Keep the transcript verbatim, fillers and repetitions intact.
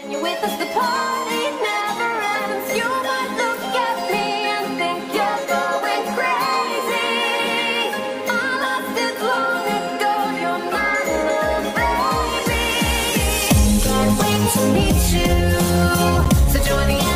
When you're with us, the party never ends. You might look at me and think you're going crazy. I lasted long ago, you're not alone, baby. Can't wait to meet you. So join the